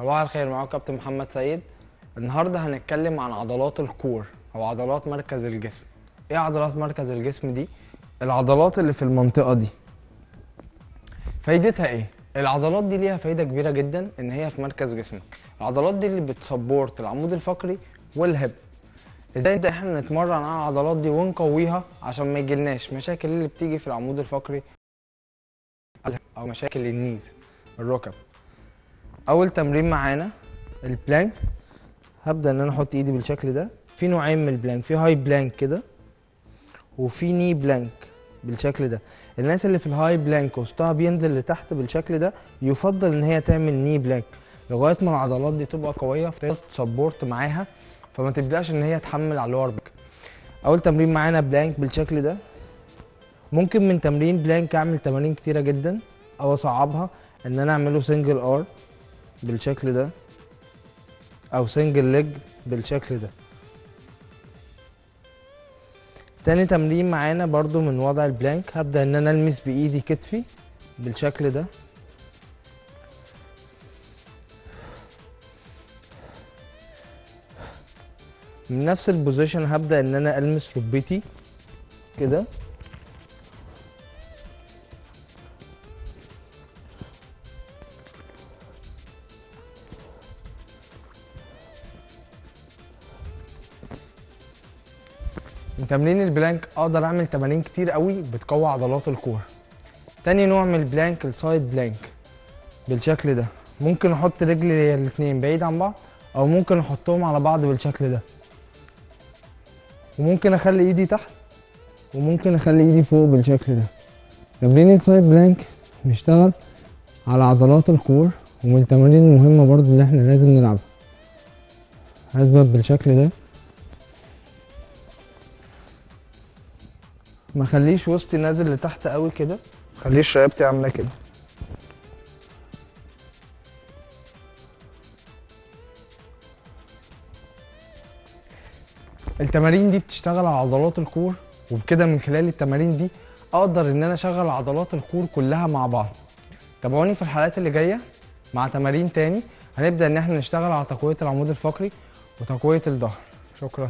صباح الخير، معاكم كابتن محمد سيد. النهارده هنتكلم عن عضلات الكور او عضلات مركز الجسم. ايه عضلات مركز الجسم دي؟ العضلات اللي في المنطقه دي. فايدتها ايه؟ العضلات دي ليها فايده كبيره جدا ان هي في مركز جسمك. العضلات دي اللي بتسبورت العمود الفقري والهب. ازاي نبدا احنا نتمرن على العضلات دي ونقويها عشان ما يجيلناش مشاكل اللي بتيجي في العمود الفقري او مشاكل النيز، الركب. اول تمرين معانا البلانك. هبدا ان انا احط ايدي بالشكل ده. في نوعين من البلانك، في هاي بلانك كده وفي ني بلانك بالشكل ده. الناس اللي في الهاي بلانك وسطها بينزل لتحت بالشكل ده يفضل ان هي تعمل ني بلانك لغايه ما العضلات دي تبقى قويه فتقدر تسبورت معاها، فما تبداش ان هي تحمل على اللور باك. اول تمرين معانا بلانك بالشكل ده. ممكن من تمرين بلانك اعمل تمارين كتيره جدا او اصعبها، ان انا اعمله سنجل ار بالشكل ده او سنجل ليج بالشكل ده. تاني تمرين معانا برضو من وضع البلانك، هبدأ ان انا المس بايدي كتفي بالشكل ده. من نفس البوزيشن هبدأ ان انا المس ركبتي كده. من تمرين البلانك اقدر اعمل تمارين كتير قوي بتقوي عضلات الكور. تاني نوع من البلانك السايد بلانك بالشكل ده. ممكن احط رجلي الاتنين بعيد عن بعض او ممكن احطهم على بعض بالشكل ده، وممكن اخلي ايدي تحت وممكن اخلي ايدي فوق بالشكل ده. تمرين السايد بلانك بيشتغل على عضلات الكور، ومن التمارين المهمة برضو اللي احنا لازم نلعبها. هثبت بالشكل ده، ما خليش وسطي نازل لتحت قوي كده، خليش رقبتي عامله كده. التمارين دي بتشتغل على عضلات الكور، وبكده من خلال التمارين دي اقدر ان انا اشغل عضلات الكور كلها مع بعض. تابعوني في الحلقات اللي جايه مع تمارين تاني. هنبدا ان احنا نشتغل على تقويه العمود الفقري وتقويه الظهر. شكرا.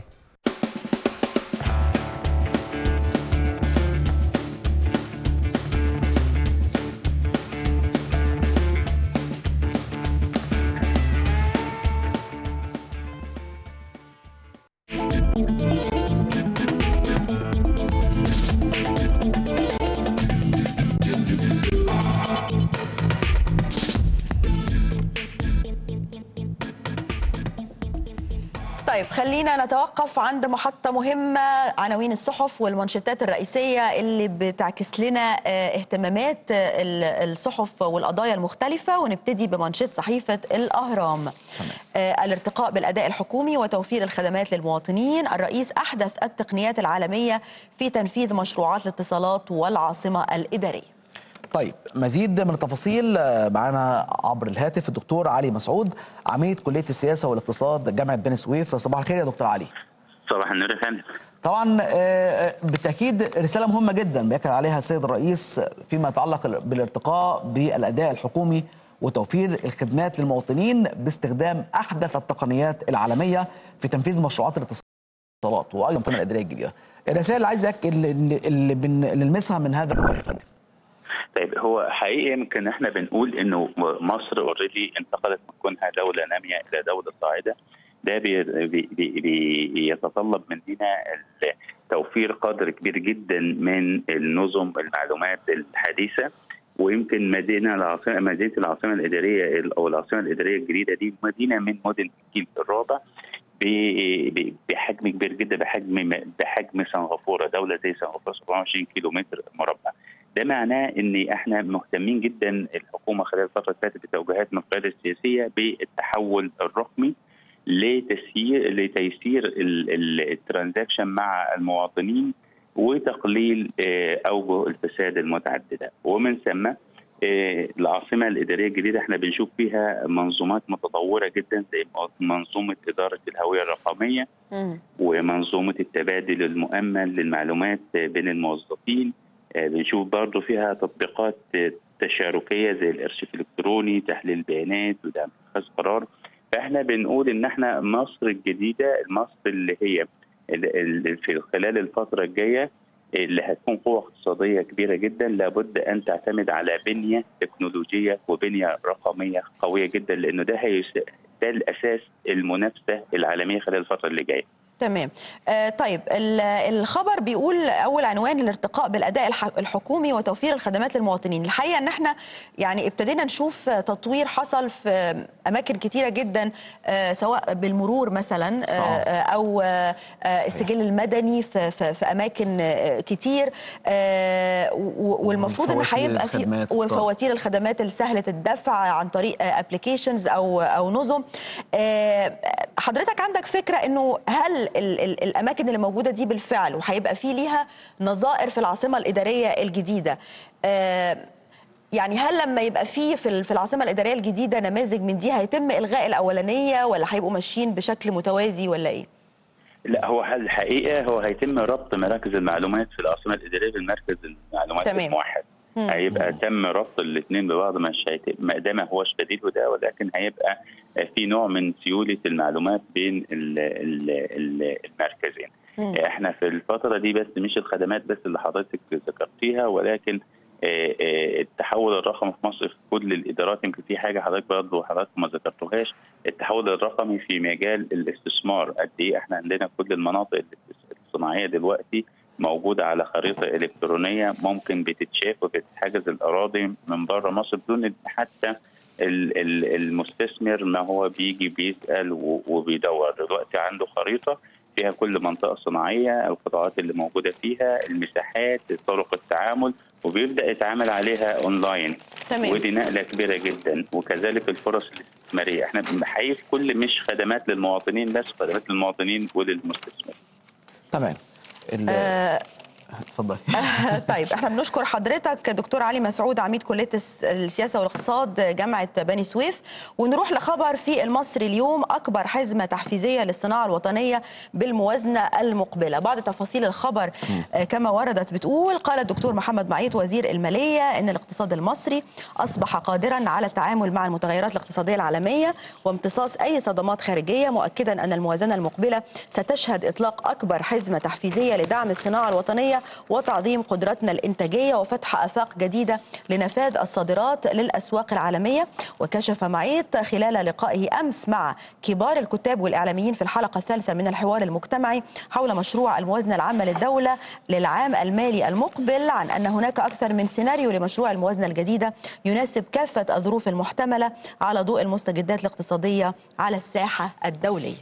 طيب خلينا نتوقف عند محطة مهمة، عناوين الصحف والمنشطات الرئيسية اللي بتعكس لنا اهتمامات الصحف والقضايا المختلفة، ونبتدي بمنشط صحيفة الأهرام. الارتقاء بالأداء الحكومي وتوفير الخدمات للمواطنين، الرئيس أحدث التقنيات العالمية في تنفيذ مشروعات الاتصالات والعاصمة الإدارية. طيب مزيد من التفاصيل معنا عبر الهاتف الدكتور علي مسعود، عميد كلية السياسة والاقتصاد جامعة بني سويف. صباح الخير يا دكتور علي. صباح النور يا فندم. طبعا بالتأكيد رسالة مهمة جدا بيأكد عليها السيد الرئيس فيما يتعلق بالارتقاء بالأداء الحكومي وتوفير الخدمات للمواطنين باستخدام أحدث التقنيات العالمية في تنفيذ مشروعات الاتصالات وأيضا في الإدارية الجديدة. الرسائل اللي عايزك اللي بنلمسها من هذا العنوان يا فندم. طيب هو حقيقي يمكن احنا بنقول انه مصر اوريدي انتقلت من كونها دوله ناميه الى دوله صاعده. ده بيتطلب مننا توفير قدر كبير جدا من النظم المعلومات الحديثه. ويمكن مدينه العاصمه الاداريه او العاصمه الاداريه الجديده دي مدينه من مدن الجيل الرابع بحجم كبير جدا، بحجم سنغافوره. دوله زي سنغافوره 27 كيلو متر مربع. ده معناه ان احنا مهتمين جدا الحكومه خلال الفتره اللي فاتت بتوجيهات من القياده السياسيه بالتحول الرقمي لتيسير الترانزاكشن مع المواطنين وتقليل اوجه الفساد المتعدده. ومن ثم العاصمه الاداريه الجديده احنا بنشوف فيها منظومات متطوره جدا زي منظومه اداره الهويه الرقميه ومنظومه التبادل المؤمن للمعلومات بين الموظفين. بنشوف برضو فيها تطبيقات تشاركيه زي الارشيف الالكتروني، تحليل البيانات، ودعم اتخاذ قرار. فاحنا بنقول ان احنا مصر الجديده، مصر اللي هي في خلال الفتره الجايه اللي هتكون قوه اقتصاديه كبيره جدا، لابد ان تعتمد على بنيه تكنولوجيه وبنيه رقميه قويه جدا، لانه ده الاساس المنافسه العالميه خلال الفتره اللي جايه. تمام. طيب الخبر بيقول اول عنوان الارتقاء بالاداء الحكومي وتوفير الخدمات للمواطنين. الحقيقه ان احنا يعني ابتدينا نشوف تطوير حصل في اماكن كتيره جدا، سواء بالمرور مثلا او السجل المدني في اماكن كتير، والمفروض ان هيبقى في وفواتير الخدمات السهله الدفع عن طريق ابلكيشنز او نظم. حضرتك عندك فكره انه هل الاماكن اللي موجوده دي بالفعل وهيبقى في ليها نظائر في العاصمه الاداريه الجديده، يعني هل لما يبقى في العاصمه الاداريه الجديده نماذج من دي هيتم الغاء الاولانيه، ولا هيبقوا ماشيين بشكل متوازي، ولا ايه؟ لا، هو الحقيقه هو هيتم ربط مراكز المعلومات في العاصمه الاداريه بالمركز المعلومات الموحد. هيبقى تم ربط الاثنين ببعض، مش ما ده ما هوش بديل وده، ولكن هيبقى في نوع من سيوله المعلومات بين المركزين. احنا في الفتره دي بس مش الخدمات بس اللي حضرتك ذكرتيها، ولكن التحول الرقمي في مصر في كل الادارات. يمكن في حاجه حضرتك برضه ما ذكرتوهاش، التحول الرقمي في مجال الاستثمار. قد ايه احنا عندنا كل المناطق الصناعيه دلوقتي موجوده على خريطه الكترونيه، ممكن بتتشاف وبتتحجز الاراضي من بره مصر بدون حتى المستثمر ما هو بيجي بيسال وبيدور. دلوقتي عنده خريطه فيها كل منطقه صناعيه، القطاعات اللي موجوده فيها، المساحات، طرق التعامل، وبيبدا يتعامل عليها اونلاين. تمام. ودي نقله كبيره جدا. وكذلك الفرص الاستثماريه، احنا بنحقق كل مش خدمات للمواطنين بس، خدمات للمواطنين وللمستثمر. تمام. اتفضلي. طيب احنا بنشكر حضرتك دكتور علي مسعود، عميد كليه السياسه والاقتصاد جامعه بني سويف. ونروح لخبر في المصري اليوم، اكبر حزمه تحفيزيه للصناعه الوطنيه بالموازنه المقبله. بعض تفاصيل الخبر كما وردت بتقول: قال الدكتور محمد معيط وزير الماليه ان الاقتصاد المصري اصبح قادرا على التعامل مع المتغيرات الاقتصاديه العالميه وامتصاص اي صدمات خارجيه، مؤكدا ان الموازنه المقبله ستشهد اطلاق اكبر حزمه تحفيزيه لدعم الصناعه الوطنيه وتعظيم قدرتنا الإنتاجية وفتح آفاق جديدة لنفاذ الصادرات للأسواق العالمية. وكشف معيط خلال لقائه أمس مع كبار الكتاب والإعلاميين في الحلقة الثالثة من الحوار المجتمعي حول مشروع الموازنة العامة للدولة للعام المالي المقبل عن أن هناك أكثر من سيناريو لمشروع الموازنة الجديدة يناسب كافة الظروف المحتملة على ضوء المستجدات الاقتصادية على الساحة الدولية.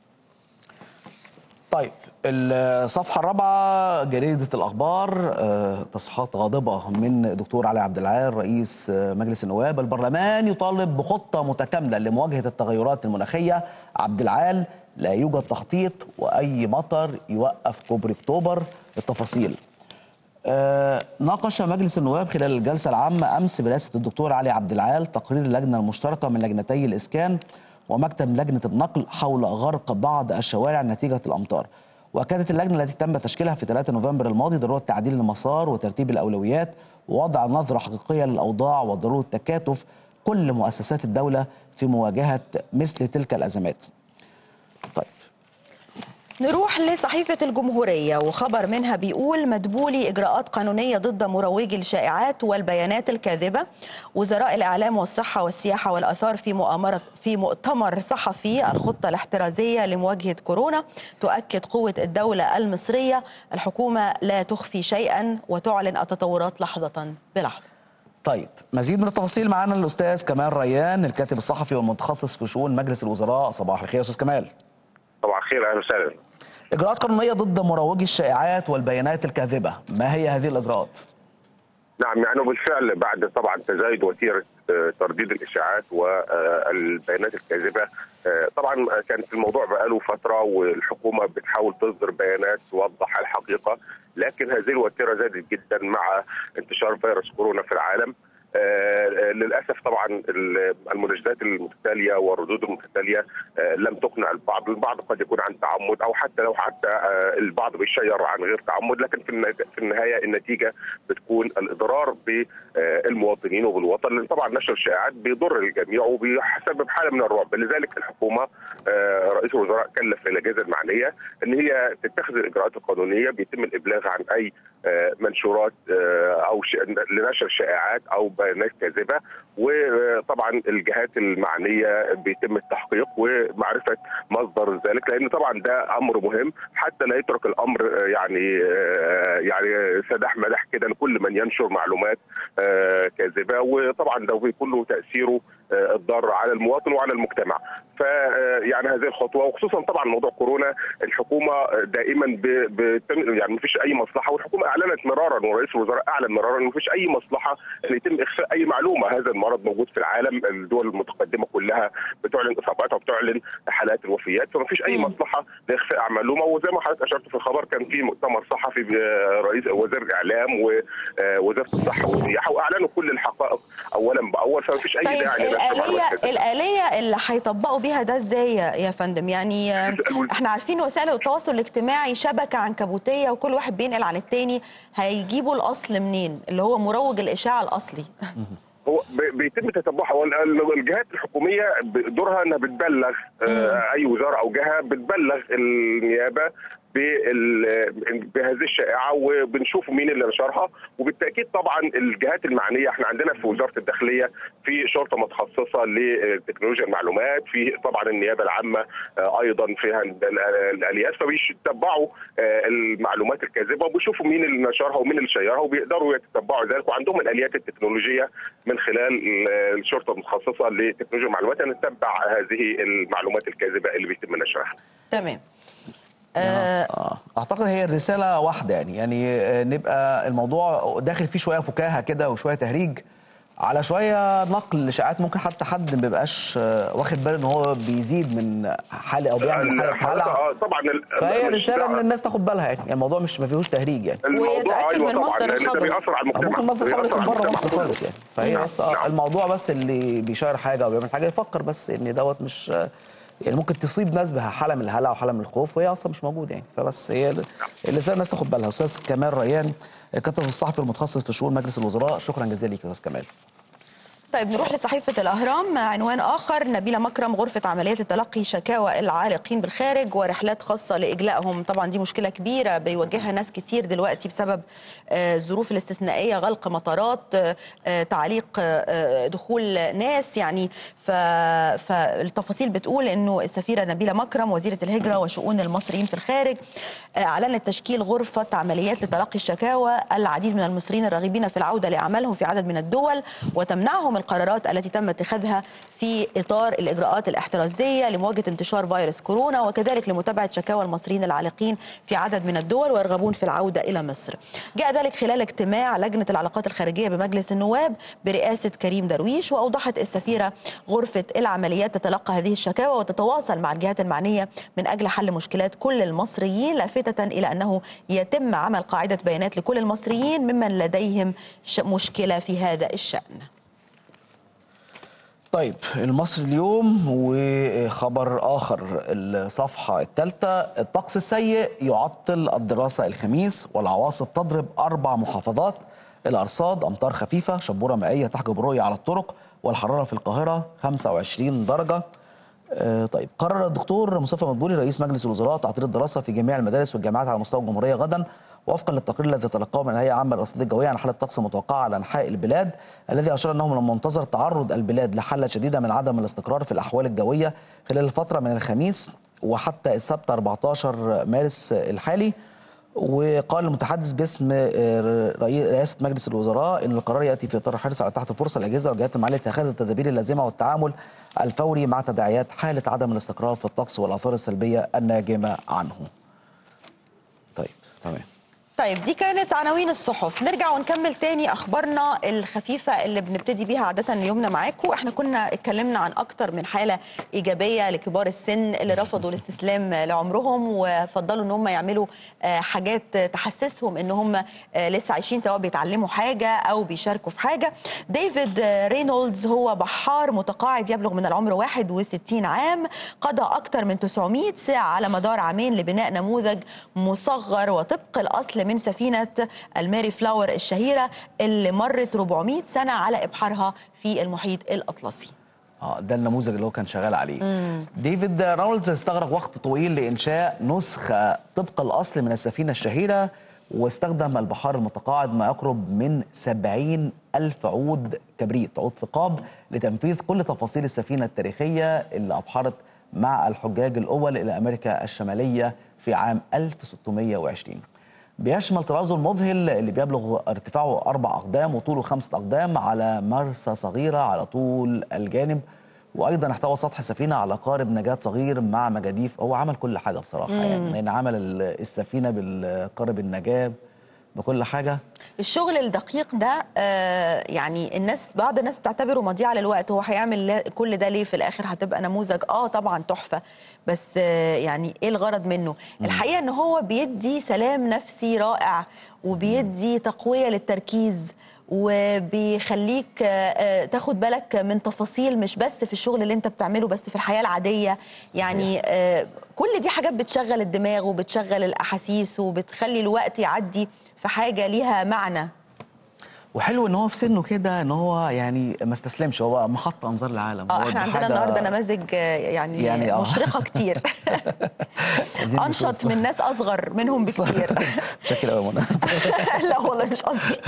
طيب، الصفحة الرابعة جريدة الأخبار، تصريحات غاضبة من دكتور علي عبد العال رئيس مجلس النواب. البرلمان يطالب بخطة متكاملة لمواجهة التغيرات المناخية. عبد العال: لا يوجد تخطيط، وأي مطر يوقف كوبري أكتوبر. التفاصيل: ناقش مجلس النواب خلال الجلسة العامة أمس برئاسة الدكتور علي عبد العال تقرير اللجنة المشتركة من لجنتي الإسكان ومكتب لجنة النقل حول غرق بعض الشوارع نتيجة الأمطار. وأكدت اللجنة التي تم تشكيلها في 3 نوفمبر الماضي ضرورة تعديل المسار وترتيب الأولويات ووضع نظرة حقيقية للأوضاع وضرورة تكاتف كل مؤسسات الدولة في مواجهة مثل تلك الأزمات. طيب، نروح لصحيفة الجمهورية وخبر منها بيقول: مدبولي إجراءات قانونية ضد مروجي الشائعات والبيانات الكاذبة. وزراء الإعلام والصحة والسياحة والآثار في مؤتمر صحفي الخطة الاحترازية لمواجهة كورونا تؤكد قوة الدولة المصرية. الحكومة لا تخفي شيئا وتعلن التطورات لحظة بلحظة. طيب، مزيد من التفاصيل معنا الأستاذ كمال ريان، الكاتب الصحفي والمتخصص في شؤون مجلس الوزراء. صباح الخير أستاذ كمال. صباح الخير، اهلا وسهلا. إجراءات قانونية ضد مروجي الشائعات والبيانات الكاذبة، ما هي هذه الإجراءات؟ نعم، يعني بالفعل بعد طبعا تزايد وتيرة ترديد الإشاعات والبيانات الكاذبة، طبعا كانت الموضوع بقاله فترة والحكومة بتحاول تصدر بيانات توضح الحقيقة، لكن هذه الوتيرة زادت جدا مع انتشار فيروس كورونا في العالم. للاسف طبعا المناشدات المتتاليه والردود المتتاليه لم تقنع البعض قد يكون عن تعمد، او لو البعض بيشير عن غير تعمد، لكن في النهايه النتيجه بتكون الاضرار بالمواطنين وبالوطن، لان طبعا نشر الشائعات بيضر الجميع وبيسبب حاله من الرعب. لذلك الحكومه رئيس الوزراء كلف الاجهزه المعنيه ان هي تتخذ الاجراءات القانونيه، بيتم الابلاغ عن اي منشورات او لنشر شائعات او بيانات كاذبه، وطبعا الجهات المعنيه بيتم التحقيق ومعرفه مصدر ذلك، لان طبعا ده امر مهم حتى لا يترك الامر يعني سداح مداح كده لكل من ينشر معلومات كاذبه، وطبعا ده بيكون له تاثيره الضار على المواطن وعلى المجتمع. فيعني هذه الخطوه، وخصوصا طبعا موضوع كورونا، الحكومه دائما يعني ما فيش اي مصلحه، والحكومه اعلنت مرارا ورئيس الوزراء اعلن مرارا ان ما فيش اي مصلحه ان يتم اخفاء اي معلومه. هذا المرض موجود في العالم، الدول المتقدمه كلها بتعلن اصاباتها وبتعلن حالات الوفيات، فما فيش اي مصلحه لاخفاء معلومه. وزي ما حضرتك اشرت في الخبر، كان في مؤتمر صحفي برئيس وزير الاعلام ووزاره الصحه والسياحه، واعلنوا كل الحقائق اولا باول، فما فيش اي داعي الآلية اللي هيطبقوا بيها ده ازاي يا فندم؟ يعني احنا عارفين وسائل التواصل الاجتماعي شبكة عنكبوتية وكل واحد بينقل عن التاني، هيجيبوا الأصل منين اللي هو مروج الإشاعة الأصلي؟ هو بيتم تتبعها، الجهات الحكوميه دورها انها بتبلغ اي وزاره او جهه، بتبلغ النيابه بهذه الشائعه وبنشوف مين اللي نشرها. وبالتاكيد طبعا الجهات المعنيه، احنا عندنا في وزاره الداخليه في شرطه متخصصه لتكنولوجيا المعلومات، في طبعا النيابه العامه ايضا فيها الاليات، فبيتبعوا المعلومات الكاذبه وبيشوفوا مين اللي نشرها ومين اللي شيرها، وبيقدروا يتبعوا ذلك، وعندهم الاليات التكنولوجيه من خلال الشرطه المتخصصه لتكنولوجيا المعلومات ان تتبع هذه المعلومات الكاذبه اللي بيتم نشرها. تمام. اعتقد هي الرساله واحده، يعني نبقى الموضوع داخل فيه شويه فكاهه كده وشويه تهريج على شويه نقل اشاعات، ممكن حتى حد ما بيبقاش واخد باله ان هو بيزيد من حاله او بيعمل حاله هلع. طبعا فهي رساله ان الناس تاخد بالها، يعني الموضوع مش ما فيهوش تهريج، يعني ويتاكد من مصدر الخبر، بيأثر على المجتمع، ممكن مصدر الخبر يكون بره مصر خالص يعني. فهي بس الموضوع بس اللي بيشير حاجه او بيعمل حاجه يفكر بس ان دوت مش يعني ممكن تصيب ناس بها حاله من الهلع وحاله من الخوف، وهي اصلا مش موجوده يعني. فبس هي اللي الناس تاخد بالها. استاذ كمال ريان، الكاتب الصحفي المتخصص في شؤون مجلس الوزراء، شكرا جزيلا ليك يا استاذ كمال. طيب نروح لصحيفة الأهرام، عنوان آخر: نبيلة مكرم غرفة عمليات التلقي شكاوى العالقين بالخارج ورحلات خاصة لإجلائهم. طبعا دي مشكلة كبيرة بيواجهها ناس كتير دلوقتي بسبب الظروف الاستثنائية، غلق مطارات، تعليق دخول ناس يعني. فالتفاصيل بتقول إنه السفيرة نبيلة مكرم وزيرة الهجرة وشؤون المصريين في الخارج أعلنت تشكيل غرفة عمليات لتلقي الشكاوى العديد من المصريين الراغبين في العودة لأعمالهم في عدد من الدول، وتمنعهم القرارات التي تم اتخاذها في إطار الإجراءات الاحترازية لمواجهة انتشار فيروس كورونا، وكذلك لمتابعة شكاوى المصريين العالقين في عدد من الدول ويرغبون في العودة إلى مصر. جاء ذلك خلال اجتماع لجنة العلاقات الخارجية بمجلس النواب برئاسة كريم درويش، وأوضحت السفيرة غرفة العمليات تتلقى هذه الشكاوى وتتواصل مع الجهات المعنية من أجل حل مشكلات كل المصريين، لافتة إلى أنه يتم عمل قاعدة بيانات لكل المصريين ممن لديهم مشكلة في هذا الشأن. طيب، المصري اليوم وخبر آخر، الصفحة الثالثة: الطقس السيء يعطل الدراسة الخميس والعواصف تضرب 4 محافظات، الأرصاد أمطار خفيفة، شبورة مائية تحجب الرؤية على الطرق، والحرارة في القاهرة 25 درجة. طيب، قرر الدكتور مصطفى مدبولي رئيس مجلس الوزراء تعطيل الدراسة في جميع المدارس والجامعات على مستوى الجمهورية غدا، وفقا للتقرير الذي تلقاه من الهيئة العامة للأرصاد الجوية عن حالة الطقس المتوقعة على أنحاء البلاد، الذي أشار أنه من المنتظر تعرض البلاد لحالة شديدة من عدم الاستقرار في الأحوال الجوية خلال الفترة من الخميس وحتى السبت 14 مارس الحالي. وقال المتحدث باسم رئاسة مجلس الوزراء ان القرار ياتي في اطار الحرص على اتاحه الفرصه للاجهزه والجهات المعنيه لاتخاذ التدابير اللازمه والتعامل الفوري مع تداعيات حاله عدم الاستقرار في الطقس والاثار السلبيه الناجمه عنه. طيب، تمام. طيب دي كانت عناوين الصحف. نرجع ونكمل تاني اخبارنا الخفيفه اللي بنبتدي بيها عاده يومنا معاكم. احنا كنا اتكلمنا عن اكتر من حاله ايجابيه لكبار السن اللي رفضوا الاستسلام لعمرهم وفضلوا ان هم يعملوا حاجات تحسسهم ان هم لسه عايشين، سواء بيتعلموا حاجه او بيشاركوا في حاجه. ديفيد رينولدز هو بحار متقاعد يبلغ من العمر 61 عام، قضى اكتر من 900 ساعه على مدار عامين لبناء نموذج مصغر وطبق الاصل من سفينة الماري فلاور الشهيرة اللي مرت 400 سنة على إبحارها في المحيط الأطلسي. ده النموذج اللي هو كان شغال عليه. ديفيد رينولدز استغرق وقت طويل لإنشاء نسخة طبق الأصل من السفينة الشهيرة، واستخدم البحار المتقاعد ما يقرب من 70,000 عود كبريت، عود ثقاب، لتنفيذ كل تفاصيل السفينة التاريخية اللي أبحرت مع الحجاج الأول إلى أمريكا الشمالية في عام 1620. بيشمل طرازه المذهل اللي بيبلغ ارتفاعه 4 أقدام وطوله 5 أقدام على مرسى صغيرة على طول الجانب، وأيضا احتوى سطح السفينة على قارب نجاة صغير مع مجاديف. هو عمل كل حاجة بصراحة يعني عمل السفينة بالقارب النجاة بكل حاجة. الشغل الدقيق ده يعني بعض الناس بتعتبره مضيعة للوقت. هو هيعمل كل ده ليه في الآخر؟ هتبقى نموذج طبعا تحفة، بس يعني ايه الغرض منه؟ الحقيقة ان هو بيدي سلام نفسي رائع، وبيدي تقوية للتركيز، وبيخليك تاخد بالك من تفاصيل مش بس في الشغل اللي انت بتعمله، بس في الحياة العادية. يعني كل دي حاجات بتشغل الدماغ وبتشغل الأحاسيس وبتخلي الوقت يعدي في حاجة ليها معنى. وحلو ان هو في سنه كده ان هو يعني ما استسلمش، هو بقى محط انظار العالم. احنا عندنا النهارده نماذج يعني مشرقه كتير. انشط من ناس اصغر منهم بكتير. شكل قوي منى. لا والله مش قصدي.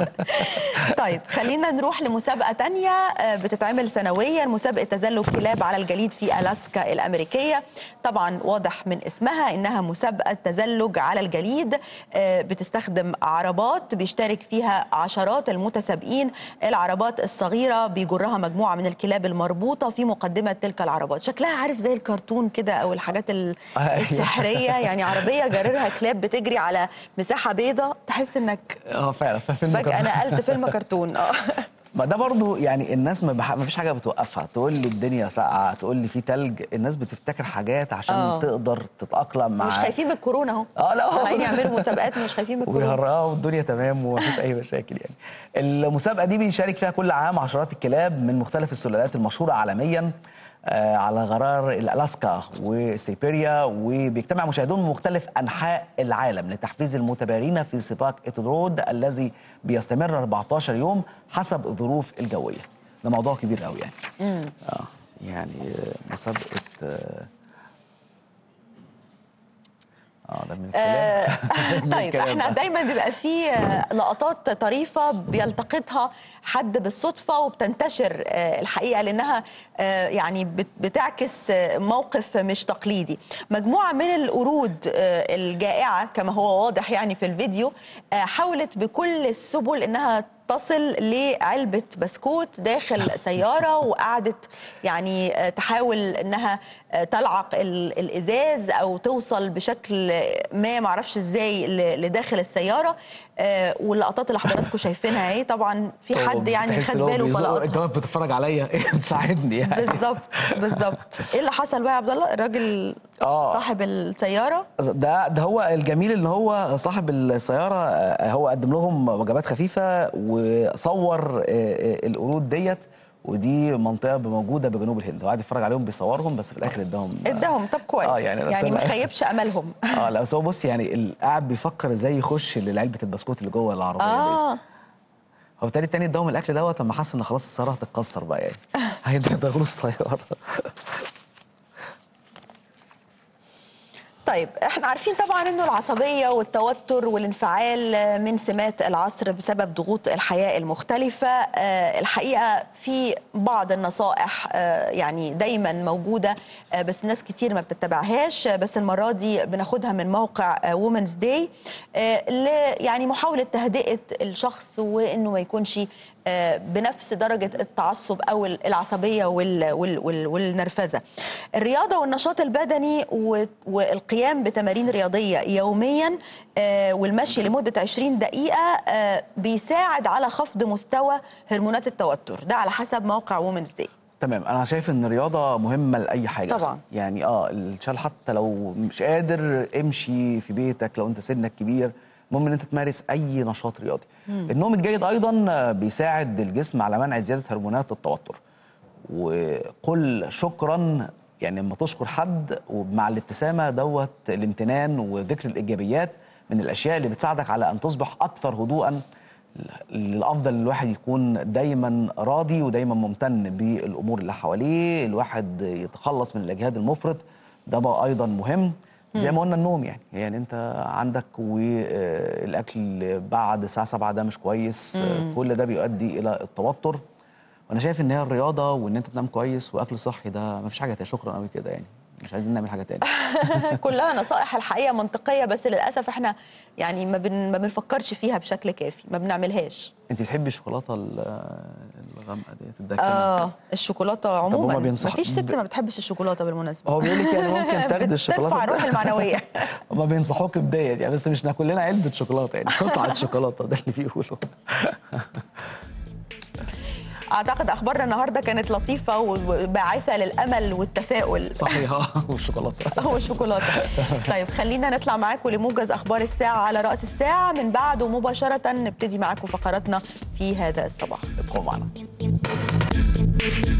طيب خلينا نروح لمسابقه تانية بتتعمل سنويا، مسابقه تزلج كلاب على الجليد في ألاسكا الامريكيه. طبعا واضح من اسمها انها مسابقه تزلج على الجليد، بتستخدم عربات بيشترك فيها عشرات المتسابقين. العربات الصغيرة بيجرها مجموعة من الكلاب المربوطة في مقدمة تلك العربات. شكلها عارف زي الكرتون كده أو الحاجات السحرية، يعني عربية جررها كلاب بتجري على مساحة بيضاء، تحس إنك فعلا فجأة نقلت فيلم كرتون. ما ده برضو يعني الناس ما فيش حاجه بتوقفها. تقول لي الدنيا ساقعه، تقول لي في تلج، الناس بتبتكر حاجات عشان تقدر تتاقلم مع. مش خايفين من الكورونا اهو. لا طالعين يعملوا مسابقات مش خايفين من الكورونا. والدنيا تمام ومفيش اي مشاكل يعني. المسابقه دي بيشارك فيها كل عام عشرات الكلاب من مختلف السلالات المشهوره عالميا على غرار الألاسكا وسيبيريا، وبيجتمع مشاهدون من مختلف أنحاء العالم لتحفيز المتبارين في سباق إترود الذي بيستمر 14 يوم حسب الظروف الجوية. ده موضوع كبير قوي يعني. يعني مسابقة ده من الكلام. طيب احنا دايما بيبقى في لقطات طريفه بيلتقطها حد بالصدفه وبتنتشر الحقيقه لانها يعني بتعكس موقف مش تقليدي. مجموعه من القرود الجائعه كما هو واضح يعني في الفيديو حاولت بكل السبل انها تصل لعلبة بسكوت داخل سيارة، وقعدت يعني تحاول انها تلعق الازاز او توصل بشكل ما معرفش ازاي لداخل السيارة. واللقطات اللي حضراتكم شايفينها اهي، طبعا في حد يعني خد باله فلقطها. انت بتتفرج عليا تساعدني يعني. بالظبط. ايه اللي حصل بقى يا عبد الله؟ الراجل صاحب السيارة ده هو الجميل ان هو صاحب السيارة هو قدم لهم وجبات خفيفة وصور القرود ديت، ودي منطقه موجوده بجنوب الهند، وقعد يتفرج عليهم بيصورهم، بس في الاخر اداهم. طب كويس. يعني ما خيبش املهم. لا بس هو بص يعني قاعد بيفكر ازاي يخش لعلبه البسكوت اللي جوه العربيه دي. هو بالتالي التاني اداهم الاكل دوت لما حس ان خلاص السياره هتتكسر بقى يعني. هيدخلوا السياره. طيب احنا عارفين طبعا انه العصبيه والتوتر والانفعال من سمات العصر بسبب ضغوط الحياه المختلفه. الحقيقه في بعض النصائح يعني دايما موجوده، بس ناس كتير ما بتتبعهاش، بس المره دي بناخدها من موقع وومنز داي يعني محاوله تهدئه الشخص وانه ما يكونش بنفس درجة التعصب أو العصبية والنرفزة. الرياضة والنشاط البدني والقيام بتمارين رياضية يوميا والمشي لمدة 20 دقيقة بيساعد على خفض مستوى هرمونات التوتر، ده على حسب موقع وومنز داي. تمام. انا شايف ان الرياضه مهمه لاي حاجه طبعا. يعني الشال حتى لو مش قادر امشي في بيتك، لو انت سنك كبير المهم ان انت تمارس اي نشاط رياضي. النوم الجيد ايضا بيساعد الجسم على منع زياده هرمونات التوتر. وقل شكرا، يعني لما تشكر حد ومع الابتسامه دوت الامتنان وذكر الايجابيات من الاشياء اللي بتساعدك على ان تصبح اكثر هدوءا. الافضل الواحد يكون دايما راضي ودايما ممتن بالامور اللي حواليه، الواحد يتخلص من الاجهاد المفرط، ده بقى ايضا مهم. زي ما قلنا النوم، يعني انت عندك والاكل بعد الساعه 7 ده مش كويس، كل ده بيؤدي الى التوتر. وانا شايف ان هي الرياضه وان انت تنام كويس واكل صحي ده ما فيش حاجه تانية. شكرا قوي كده، يعني مش عايزين نعمل حاجه تاني. كلها نصائح الحقيقه منطقيه، بس للاسف احنا يعني ما بنفكرش فيها بشكل كافي، ما بنعملهاش. انت بتحبي الشوكولاته الغامقه ديت الداكنه؟ الشوكولاته عموما ما فيش ست ما بتحبش الشوكولاته بالمناسبه. هو بيقول لك يعني ممكن تاخدي الشوكولاته ترفع الروح المعنويه. هما بينصحوك بديت يعني، بس مش ناكل لنا علبه شوكولاته، يعني قطعه شوكولاته، ده اللي بيقولوا. اعتقد اخبارنا النهارده كانت لطيفه وباعثه للامل والتفاؤل. صحيح. والشوكولاته. والشوكولاته. طيب خلينا نطلع معاكم لموجز اخبار الساعه على راس الساعه، من بعده مباشره نبتدي معاكم فقراتنا في هذا الصباح. ابقوا معنا.